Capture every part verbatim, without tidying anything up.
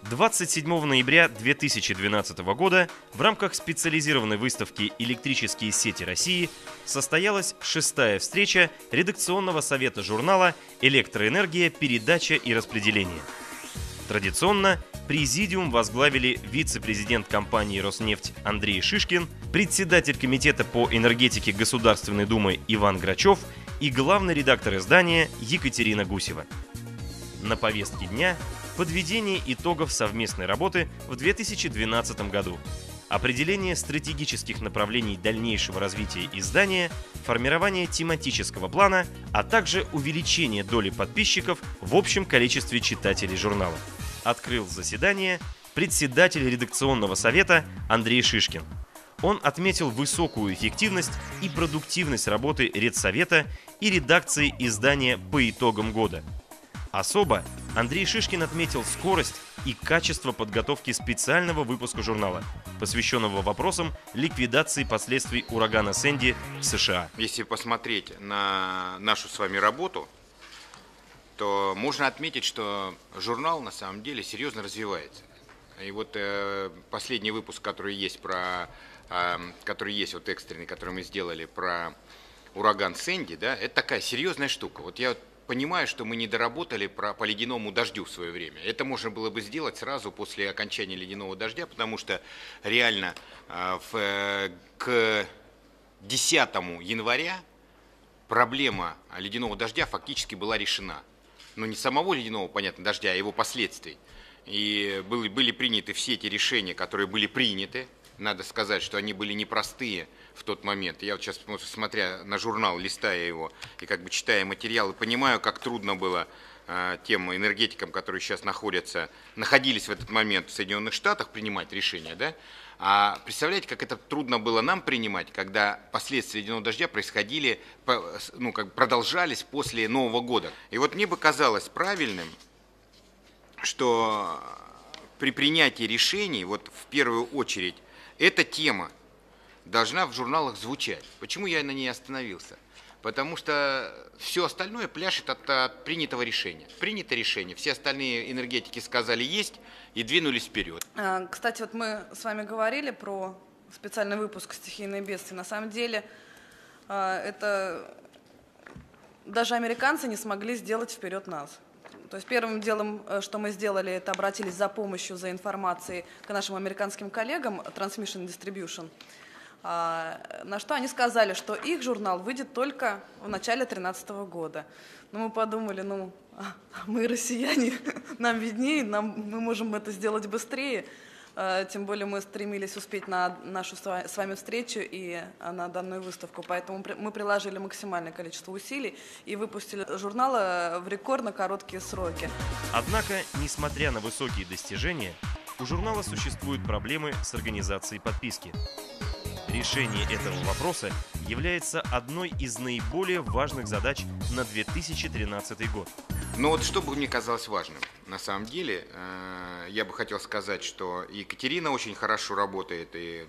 двадцать седьмого ноября две тысячи двенадцатого года в рамках специализированной выставки «Электрические сети России» состоялась шестая встреча редакционного совета журнала «Электроэнергия. Передача и распределение». Традиционно президиум возглавили вице-президент компании «Роснефть» Андрей Шишкин, председатель комитета по энергетике Государственной Думы Иван Грачев и главный редактор издания Екатерина Гусева. На повестке дня подведение итогов совместной работы в две тысячи двенадцатом году, определение стратегических направлений дальнейшего развития издания, формирование тематического плана, а также увеличение доли подписчиков в общем количестве читателей журнала. Открыл заседание председатель редакционного совета Андрей Шишкин. Он отметил высокую эффективность и продуктивность работы редсовета и редакции издания по итогам года. Особо Андрей Шишкин отметил скорость и качество подготовки специального выпуска журнала, посвященного вопросам ликвидации последствий урагана Сэнди в США. Если посмотреть на нашу с вами работу, то можно отметить, что журнал на самом деле серьезно развивается. И вот э, последний выпуск, который есть про, э, который есть вот экстренный, который мы сделали про ураган Сэнди, да, это такая серьезная штука. Вот я понимаю, что мы не доработали про, по ледяному дождю в свое время. Это можно было бы сделать сразу после окончания ледяного дождя, потому что реально э, в, э, к десятому января проблема ледяного дождя фактически была решена. Но не самого ледяного, понятно, дождя, а его последствий. И были, были приняты все эти решения, которые были приняты. Надо сказать, что они были непростые в тот момент. Я вот сейчас, смотря на журнал, листая его и как бы читая материалы, понимаю, как трудно было э, тем энергетикам, которые сейчас находятся, находились в этот момент в Соединенных Штатах, принимать решения, да? А представляете, как это трудно было нам принимать, когда последствия ледяного дождя происходили, ну, как продолжались после Нового года. И вот мне бы казалось правильным, что при принятии решений, вот в первую очередь, эта тема должна в журналах звучать. Почему я на ней остановился? Потому что все остальное пляшет от, от принятого решения. Принято решение, все остальные энергетики сказали «есть» и двинулись вперед. Кстати, вот мы с вами говорили про специальный выпуск «Стихийные бедствия». На самом деле это даже американцы не смогли сделать вперед нас. То есть первым делом, что мы сделали, это обратились за помощью, за информацией к нашим американским коллегам Transmission Distribution, на что они сказали, что их журнал выйдет только в начале две тысячи тринадцатого года. Но мы подумали, ну, мы россияне, нам виднее, нам, мы можем это сделать быстрее. Тем более мы стремились успеть на нашу с вами встречу и на данную выставку. Поэтому мы приложили максимальное количество усилий и выпустили журнал в рекордно короткие сроки. Однако, несмотря на высокие достижения, у журнала существуют проблемы с организацией подписки. Решение этого вопроса является одной из наиболее важных задач на две тысячи тринадцатый год. Но вот что бы мне казалось важным, на самом деле, я бы хотел сказать, что Екатерина очень хорошо работает, и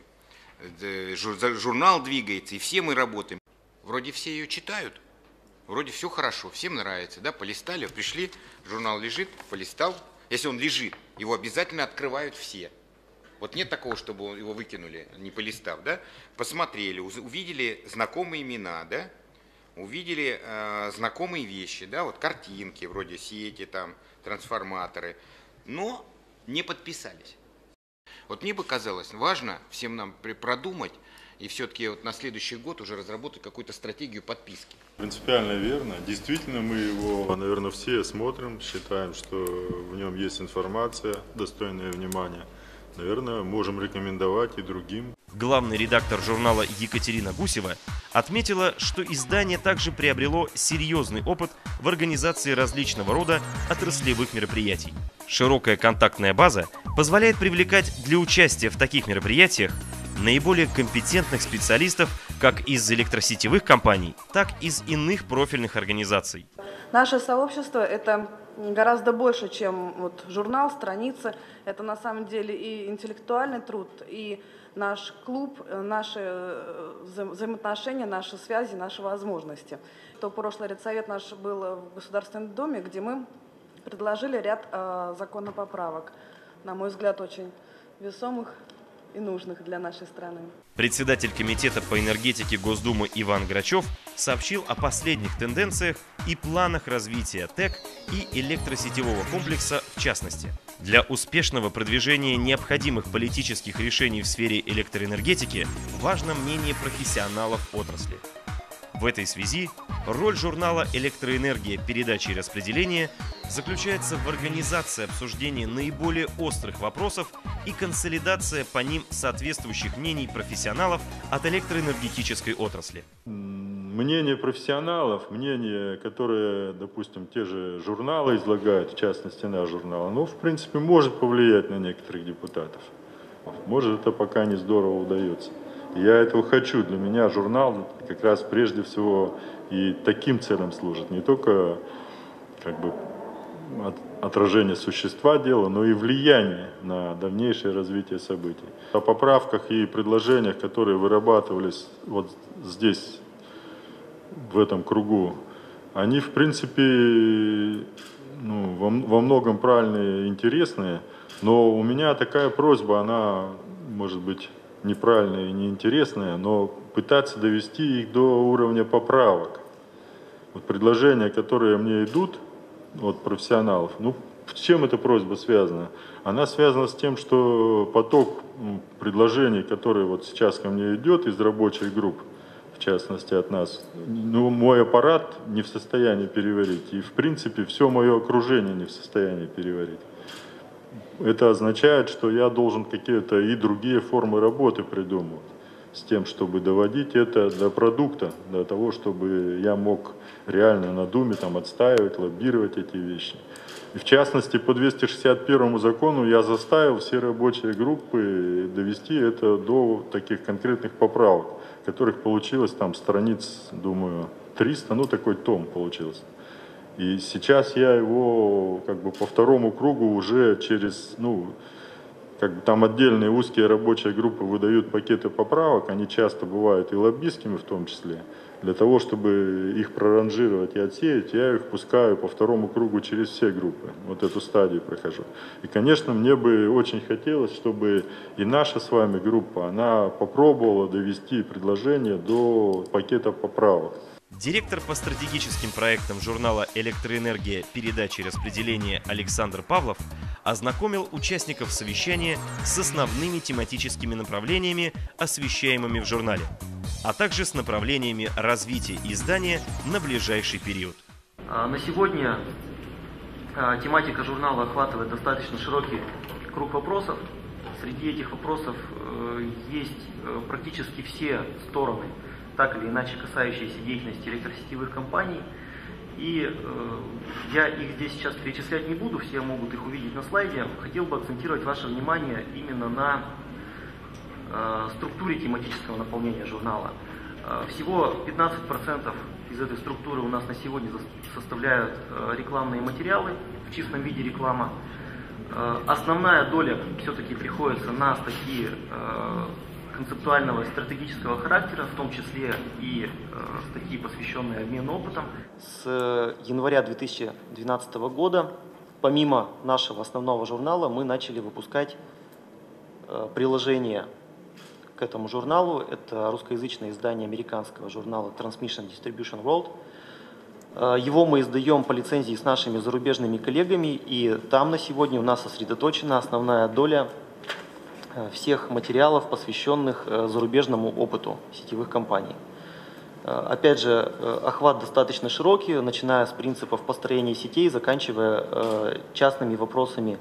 журнал двигается, и все мы работаем. Вроде все ее читают, вроде все хорошо, всем нравится, да, полистали, пришли, журнал лежит, полистал. Если он лежит, его обязательно открывают все. Вот нет такого, чтобы его выкинули, не полистав, да? Посмотрели, увидели знакомые имена, да? Увидели э, знакомые вещи, да, вот картинки, вроде сети, там, трансформаторы, но не подписались. Вот мне бы казалось важно всем нам продумать и все-таки вот на следующий год уже разработать какую-то стратегию подписки. Принципиально верно. Действительно, мы его, наверное, все смотрим, считаем, что в нем есть информация, достойная внимания. Наверное, можем рекомендовать и другим. Главный редактор журнала Екатерина Гусева отметила, что издание также приобрело серьезный опыт в организации различного рода отраслевых мероприятий. Широкая контактная база позволяет привлекать для участия в таких мероприятиях наиболее компетентных специалистов как из электросетевых компаний, так и из иных профильных организаций. Наше сообщество – это гораздо больше, чем вот журнал, страницы. Это на самом деле и интеллектуальный труд, и наш клуб, наши вза взаимоотношения, наши связи, наши возможности. То прошлый редсовет наш был в Государственном Доме, где мы предложили ряд э, законопоправок. на мой взгляд, очень весомых и нужных для нашей страны. Председатель комитета по энергетике Госдумы Иван Грачев сообщил о последних тенденциях и планах развития ТЭК и электросетевого комплекса в частности. Для успешного продвижения необходимых политических решений в сфере электроэнергетики важно мнение профессионалов отрасли. В этой связи роль журнала «Электроэнергия. Передача и распределение» заключается в организации обсуждения наиболее острых вопросов и консолидация по ним соответствующих мнений профессионалов от электроэнергетической отрасли. Мнение профессионалов, мнение, которое, допустим, те же журналы излагают, в частности наш журнал, оно, в принципе, может повлиять на некоторых депутатов. Может, это пока не здорово удается. Я этого хочу. Для меня журнал как раз прежде всего и таким целям служит. Не только как бы от, отражение существа дела, но и влияние на дальнейшее развитие событий. О поправках и предложениях, которые вырабатывались вот здесь, в этом кругу, они, в принципе, ну, во, во многом правильные и интересные, но у меня такая просьба, она, может быть, неправильная и неинтересная, но пытаться довести их до уровня поправок. Вот предложения, которые мне идут от профессионалов, ну, с чем эта просьба связана? Она связана с тем, что поток предложений, который вот сейчас ко мне идет из рабочих групп, в частности от нас, ну, мой аппарат не в состоянии переварить, и в принципе все мое окружение не в состоянии переварить. Это означает, что я должен какие-то и другие формы работы придумывать, с тем, чтобы доводить это до продукта, до того, чтобы я мог реально на Думе там отстаивать, лоббировать эти вещи. И в частности, по двести шестьдесят первому закону я заставил все рабочие группы довести это до таких конкретных поправок, которых получилось там страниц, думаю, триста, ну такой том получился. И сейчас я его как бы по второму кругу уже через, ну, как бы там отдельные узкие рабочие группы выдают пакеты поправок, они часто бывают и лоббистскими в том числе. Для того, чтобы их проранжировать и отсеять, я их пускаю по второму кругу через все группы. Вот эту стадию прохожу. И, конечно, мне бы очень хотелось, чтобы и наша с вами группа, она попробовала довести предложение до пакета поправок. Директор по стратегическим проектам журнала «Электроэнергия. Передача и распределение» Александр Павлов ознакомил участников совещания с основными тематическими направлениями, освещаемыми в журнале, а также с направлениями развития издания на ближайший период. На сегодня тематика журнала охватывает достаточно широкий круг вопросов. Среди этих вопросов есть практически все стороны, так или иначе касающиеся деятельности электросетевых компаний. И э, я их здесь сейчас перечислять не буду, все могут их увидеть на слайде. Хотел бы акцентировать ваше внимание именно на э, структуре тематического наполнения журнала. Э, всего пятнадцать процентов из этой структуры у нас на сегодня составляют э, рекламные материалы, в чистом виде реклама. Э, основная доля все-таки приходится на статьи э, концептуального и стратегического характера, в том числе и э, статьи, посвященные обмену опытом. С января две тысячи двенадцатого года, помимо нашего основного журнала, мы начали выпускать э, приложение к этому журналу. Это русскоязычное издание американского журнала Transmission Distribution World. Э, его мы издаем по лицензии с нашими зарубежными коллегами, и там на сегодня у нас сосредоточена основная доля всех материалов, посвященных зарубежному опыту сетевых компаний. Опять же, охват достаточно широкий, начиная с принципов построения сетей, заканчивая частными вопросами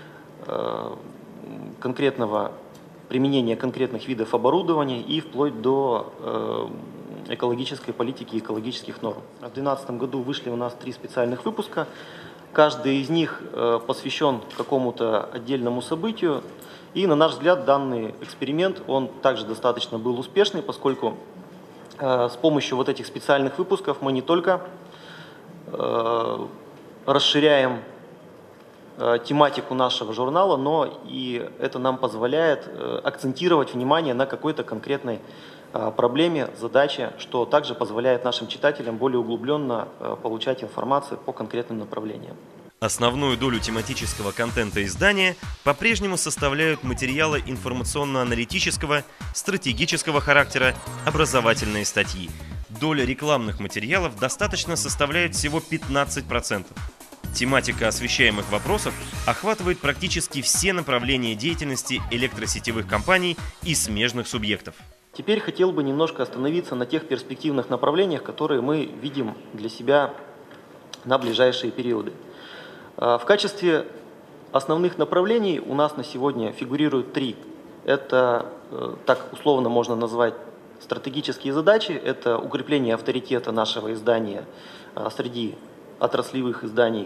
конкретного применения конкретных видов оборудования и вплоть до экологической политики и экологических норм. В две тысячи двенадцатом году вышли у нас три специальных выпуска. Каждый из них посвящен какому-то отдельному событию. И, на наш взгляд, данный эксперимент, он также достаточно был успешный, поскольку э, с помощью вот этих специальных выпусков мы не только э, расширяем э, тематику нашего журнала, но и это нам позволяет э, акцентировать внимание на какой-то конкретной э, проблеме, задаче, что также позволяет нашим читателям более углубленно э, получать информацию по конкретным направлениям. Основную долю тематического контента издания по-прежнему составляют материалы информационно-аналитического, стратегического характера, образовательные статьи. Доля рекламных материалов достаточно составляет всего пятнадцать процентов. Тематика освещаемых вопросов охватывает практически все направления деятельности электросетевых компаний и смежных субъектов. Теперь хотел бы немножко остановиться на тех перспективных направлениях, которые мы видим для себя на ближайшие периоды. В качестве основных направлений у нас на сегодня фигурируют три. Это, так условно можно назвать, стратегические задачи. Это укрепление авторитета нашего издания среди отраслевых изданий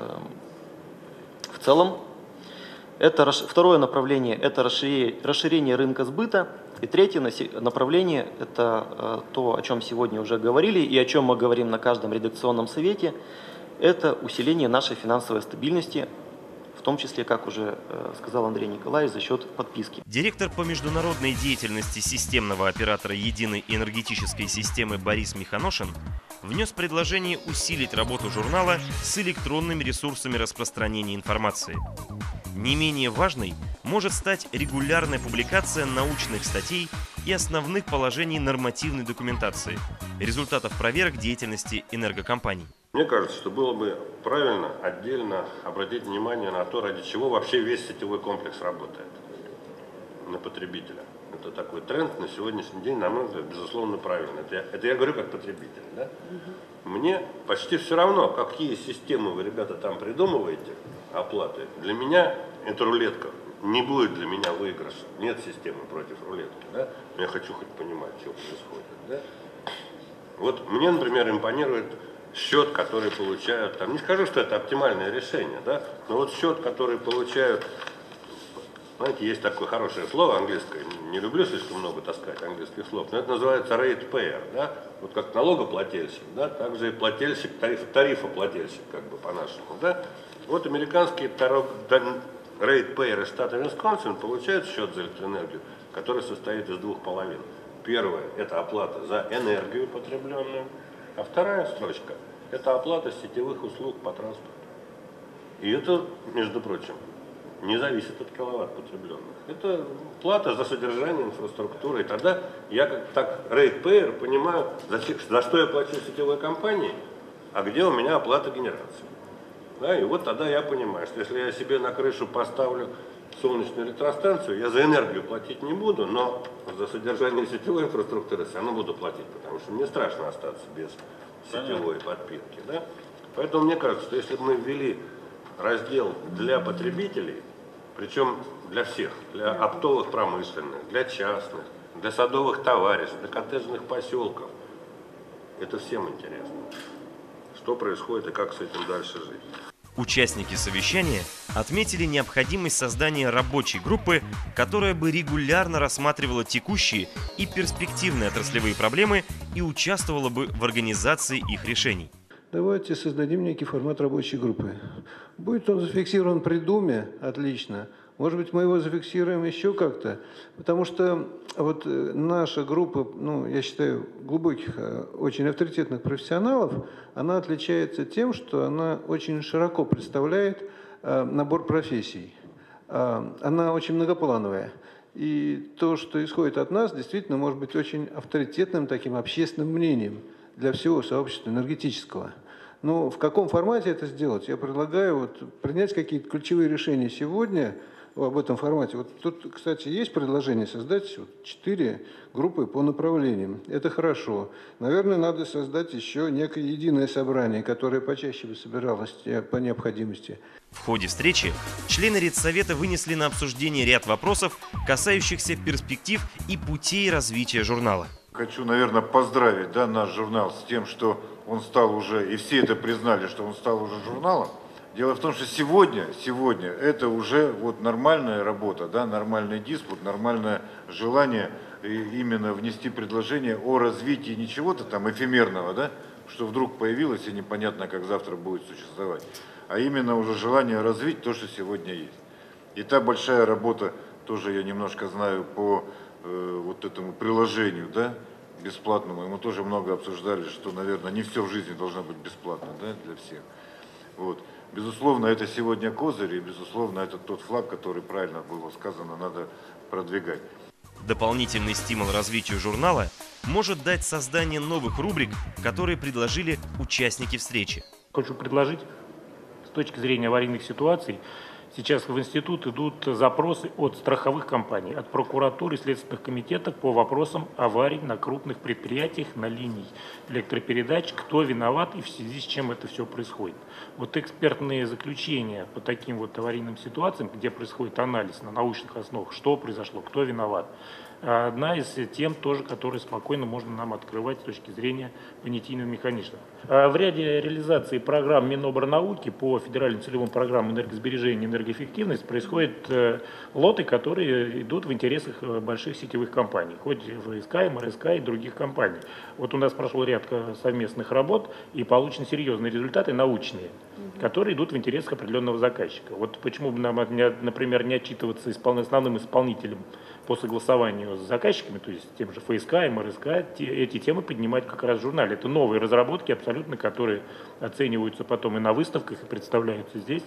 в целом. Это второе направление – это расширение рынка сбыта. И третье направление – это то, о чем сегодня уже говорили и о чем мы говорим на каждом редакционном совете. Это усиление нашей финансовой стабильности, в том числе, как уже сказал Андрей Николаевич, за счет подписки. Директор по международной деятельности системного оператора единой энергетической системы Борис Миханошин внес предложение усилить работу журнала с электронными ресурсами распространения информации. Не менее важной может стать регулярная публикация научных статей и основных положений нормативной документации, результатов проверок деятельности энергокомпаний. Мне кажется, что было бы правильно отдельно обратить внимание на то, ради чего вообще весь сетевой комплекс работает на потребителя. Это такой тренд на сегодняшний день, на мой взгляд, безусловно, правильно. Это я, это я говорю как потребитель. Да? Угу. Мне почти все равно, какие системы вы, ребята, там придумываете, оплаты. Для меня эта рулетка не будет для меня выигрыша. Нет системы против рулетки. Да? Но я хочу хоть понимать, что происходит. Да? Вот мне, например, импонирует счет, который получают, там, не скажу, что это оптимальное решение, да, но вот счет, который получают, знаете, есть такое хорошее слово английское, не люблю слишком много таскать английских слов, но это называется ratepayer, да, вот как налогоплательщик, да, также и плательщик, тариф, тарифоплательщик, как бы по-нашему, да. Вот американские ratepayer из штата Висконсин получают счет за электроэнергию, который состоит из двух половин. Первое – это оплата за энергию потребленную, а вторая строчка – это оплата сетевых услуг по транспорту. И это, между прочим, не зависит от киловатт потребленных. Это плата за содержание инфраструктуры. И тогда я как так ratepayer понимаю, за, за что я плачу сетевой компании, а где у меня оплата генерации. Да, и вот тогда я понимаю, что если я себе на крышу поставлю солнечную электростанцию, я за энергию платить не буду, но за содержание сетевой инфраструктуры все равно буду платить, потому что мне страшно остаться без сетевой подпитки. Да? Поэтому мне кажется, что если бы мы ввели раздел для потребителей, причем для всех, для оптовых промышленных, для частных, для садовых товариществ, для коттеджных поселков, это всем интересно. Что происходит и как с этим дальше жить. Участники совещания отметили необходимость создания рабочей группы, которая бы регулярно рассматривала текущие и перспективные отраслевые проблемы и участвовала бы в организации их решений. Давайте создадим некий формат рабочей группы. Будет он зафиксирован при Думе, отлично. Может быть, мы его зафиксируем еще как-то, потому что вот наша группа, ну, я считаю, глубоких, очень авторитетных профессионалов, она отличается тем, что она очень широко представляет э, набор профессий. Э, она очень многоплановая. И то, что исходит от нас, действительно может быть очень авторитетным таким общественным мнением для всего сообщества энергетического. Но в каком формате это сделать? Я предлагаю вот принять какие-то ключевые решения сегодня об этом формате. Вот тут, кстати, есть предложение создать вот четыре группы по направлениям. Это хорошо. Наверное, надо создать еще некое единое собрание, которое почаще бы собиралось по необходимости. В ходе встречи члены Редсовета вынесли на обсуждение ряд вопросов, касающихся перспектив и путей развития журнала. Хочу, наверное, поздравить, да, наш журнал с тем, что он стал уже, и все это признали, что он стал уже журналом. Дело в том, что сегодня, сегодня это уже вот нормальная работа, да, нормальный диспут, нормальное желание именно внести предложение о развитии не чего-то там эфемерного, да, что вдруг появилось и непонятно, как завтра будет существовать, а именно уже желание развить то, что сегодня есть. И та большая работа, тоже я немножко знаю по э, вот этому приложению, да, бесплатному, и мы тоже много обсуждали, что, наверное, не все в жизни должно быть бесплатно, да, для всех. Вот. Безусловно, это сегодня козырь, и, безусловно, это тот флаг, который, правильно было сказано, надо продвигать. Дополнительный стимул развитию журнала может дать создание новых рубрик, которые предложили участники встречи. Хочу предложить, с точки зрения аварийных ситуаций, сейчас в институт идут запросы от страховых компаний, от прокуратуры, следственных комитетов по вопросам аварий на крупных предприятиях, на линии электропередач, кто виноват и в связи с чем это все происходит. Вот экспертные заключения по таким вот аварийным ситуациям, где происходит анализ на научных основах, что произошло, кто виноват, одна из тем тоже, которые спокойно можно нам открывать с точки зрения понятийного механизма. В ряде реализации программ Миноборнауки по федеральным целевым программам энергосбережения и энергоэффективности происходят лоты, которые идут в интересах больших сетевых компаний, хоть ВСК, МРСК и других компаний. Вот у нас прошел ряд совместных работ и получены серьезные результаты научные, которые идут в интересах определенного заказчика. Вот почему бы нам, например, не отчитываться основным исполнителем по согласованию с заказчиками, то есть тем же ФСК, МРСК, эти темы поднимать как раз в журнале. Это новые разработки абсолютно, которые оцениваются потом и на выставках, и представляются здесь.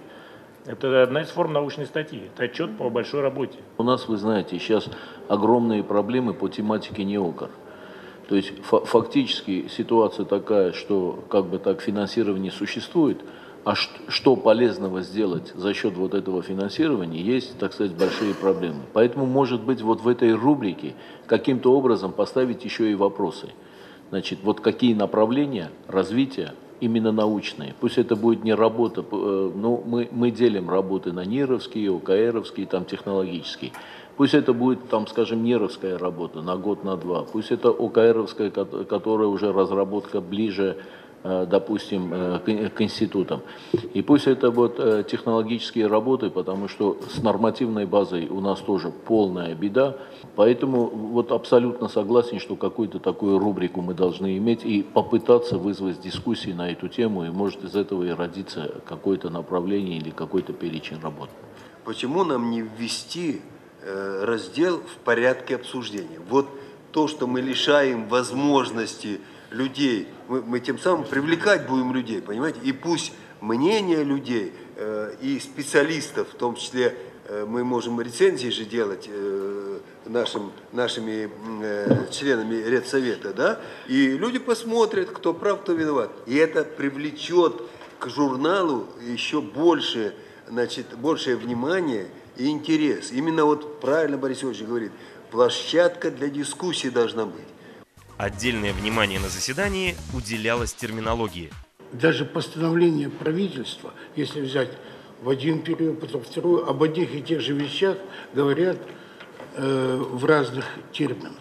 Это одна из форм научной статьи, это отчет по большой работе. У нас, вы знаете, сейчас огромные проблемы по тематике НЕОКР. То есть фактически ситуация такая, что как бы так финансирование существует, а что полезного сделать за счет вот этого финансирования, есть, так сказать, большие проблемы. Поэтому, может быть, вот в этой рубрике каким-то образом поставить еще и вопросы. Значит, вот какие направления развития именно научные. Пусть это будет не работа, ну, мы, мы делим работы на НИРовские, ОКРовские, там, технологические. Пусть это будет, там, скажем, НИРовская работа на год, на два. Пусть это ОКРовская, которая уже разработка ближе, допустим, к институтам. И пусть это вот технологические работы, потому что с нормативной базой у нас тоже полная беда. Поэтому вот абсолютно согласен, что какую-то такую рубрику мы должны иметь и попытаться вызвать дискуссии на эту тему, и может из этого и родиться какое-то направление или какой-то перечень работ. Почему нам не ввести э, раздел в порядке обсуждения? Вот то, что мы лишаем возможности людей, мы, мы тем самым привлекать будем людей, понимаете? И пусть мнение людей э, и специалистов, в том числе э, мы можем рецензии же делать э, нашим, нашими э, членами редсовета, да? И люди посмотрят, кто прав, кто виноват. И это привлечет к журналу еще больше, значит, большее внимание и интерес. Именно вот правильно Борис Ильич говорит, площадка для дискуссии должна быть. Отдельное внимание на заседании уделялось терминологии. Даже постановление правительства, если взять в один период, потом второй, об одних и тех же вещах говорят э, в разных терминах.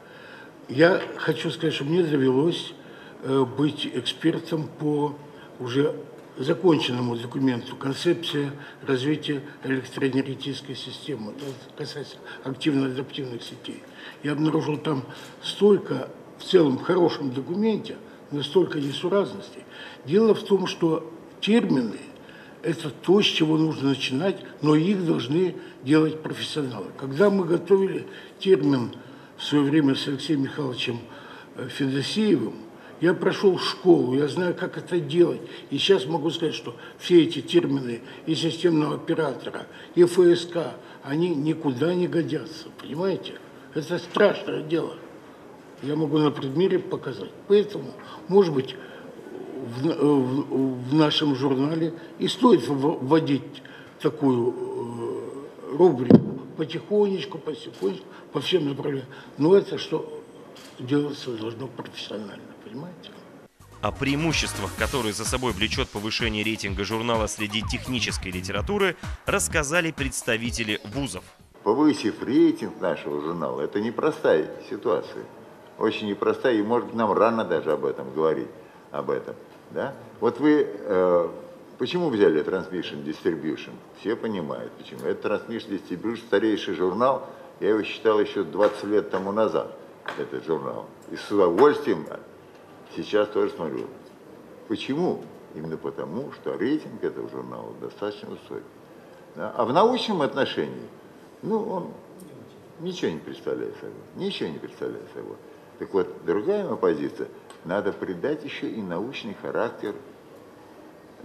Я хочу сказать, что мне довелось э, быть экспертом по уже законченному документу «Концепция развития электроэнергетической системы», касается активно-адаптивных сетей. Я обнаружил там столько, в целом хорошем документе, но столько несуразностей. Дело в том, что термины – это то, с чего нужно начинать, но их должны делать профессионалы. Когда мы готовили термин в свое время с Алексеем Михайловичем Федосеевым, я прошел школу, я знаю, как это делать. И сейчас могу сказать, что все эти термины и системного оператора, и ФСК, они никуда не годятся, понимаете? Это страшное дело. Я могу на примере показать. Поэтому, может быть, в, в, в нашем журнале и стоит вводить такую э, рубрику потихонечку, потихонечку, по всем направлениям. Но это что делаться должно профессионально, понимаете? О преимуществах, которые за собой влечет повышение рейтинга журнала среди технической литературы, рассказали представители вузов. Повысив рейтинг нашего журнала, это непростая ситуация. Очень непростая, и, может, нам рано даже об этом говорить, об этом. Да? Вот вы э, почему взяли Transmission Distribution? Все понимают, почему. Это Transmission Distribution, старейший журнал, я его считал еще двадцать лет тому назад, этот журнал. И с удовольствием сейчас тоже смотрю. Почему? Именно потому, что рейтинг этого журнала достаточно высокий. Да? А в научном отношении, ну, он ничего не представляет собой, ничего не представляет собой. Так вот, другая моя позиция, надо придать еще и научный характер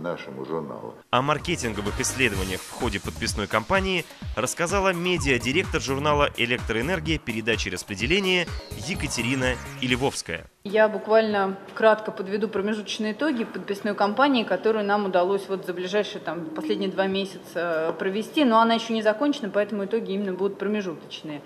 нашему журналу. О маркетинговых исследованиях в ходе подписной кампании рассказала медиадиректор журнала «Электроэнергия. Передачи и распределение» Екатерина Илевовская. Я буквально кратко подведу промежуточные итоги подписной кампании, которую нам удалось вот за ближайшие там, последние два месяца провести, но она еще не закончена, поэтому итоги именно будут промежуточные.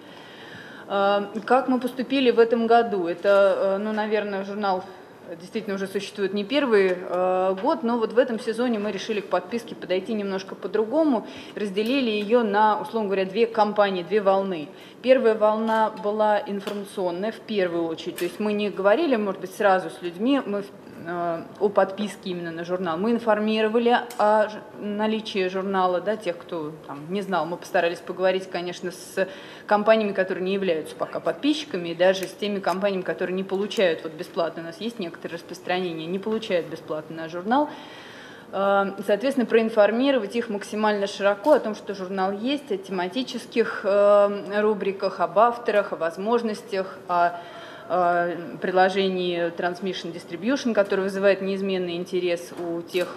Как мы поступили в этом году? Это, ну, наверное, журнал действительно уже существует не первый э, год, но вот в этом сезоне мы решили к подписке подойти немножко по-другому, разделили ее на, условно говоря, две кампании, две волны. Первая волна была информационная в первую очередь, то есть мы не говорили, может быть, сразу с людьми мы, э, о подписке именно на журнал, мы информировали о наличии журнала, да, тех, кто там, не знал, мы постарались поговорить, конечно, с компаниями, которые не являются пока подписчиками, и даже с теми компаниями, которые не получают вот бесплатно, у нас есть некоторые некоторые распространения не получают бесплатно наш журнал. Соответственно, проинформировать их максимально широко о том, что журнал есть, о тематических рубриках, об авторах, о возможностях, о приложении Transmission Distribution, которое вызывает неизменный интерес у тех,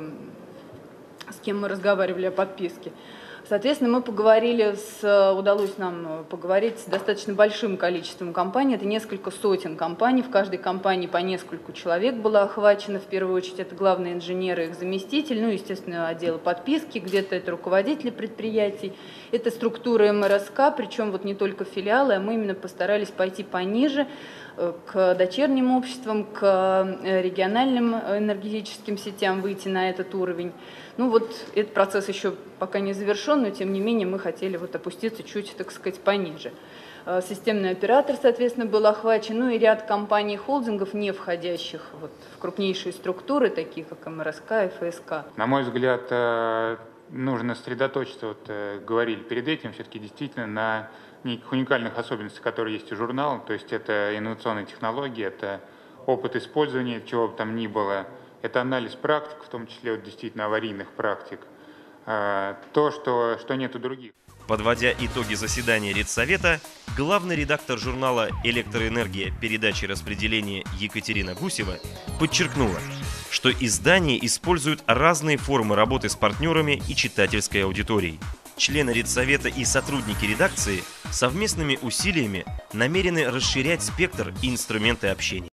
с кем мы разговаривали о подписке. Соответственно, мы поговорили с, удалось нам поговорить с достаточно большим количеством компаний, это несколько сотен компаний, в каждой компании по нескольку человек было охвачено, в первую очередь это главные инженеры, их заместитель, ну, естественно, отдел подписки, где-то это руководители предприятий, это структура эм эр эс ка, причем вот не только филиалы, а мы именно постарались пойти пониже, к дочерним обществам, к региональным энергетическим сетям выйти на этот уровень. Ну вот этот процесс еще пока не завершен, но тем не менее мы хотели вот опуститься чуть, так сказать, пониже. Системный оператор, соответственно, был охвачен, ну и ряд компаний-холдингов, не входящих вот в крупнейшие структуры, такие как эм эр эс ка, эф эс ка. На мой взгляд, нужно сосредоточиться, вот говорили перед этим, все-таки действительно на неких уникальных особенностей, которые есть у журнала, то есть это инновационные технологии, это опыт использования, чего бы там ни было, это анализ практик, в том числе вот, действительно аварийных практик, то, что, что нет у других. Подводя итоги заседания Редсовета, главный редактор журнала «Электроэнергия. Передачи и распределение» Екатерина Гусева подчеркнула, что издание используют разные формы работы с партнерами и читательской аудиторией. Члены Редсовета и сотрудники редакции совместными усилиями намерены расширять спектр и инструменты общения.